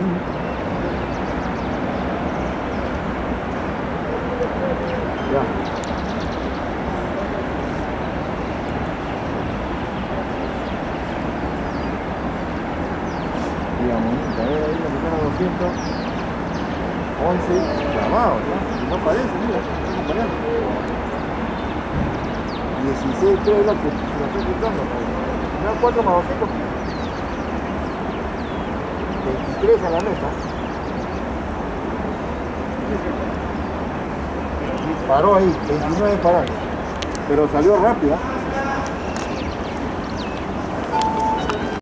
Ya. Digamos, a ver, ahí la primera 211 llamados, ¿ya? Y no parece, mira, está acompañando. 16 creo es la que la estoy quitando, me da 4 más 200. 23 a la meta. Paró ahí, 29 parados. Pero salió rápido.